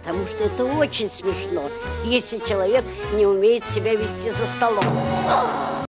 Потому что это очень смешно, если человек не умеет себя вести за столом.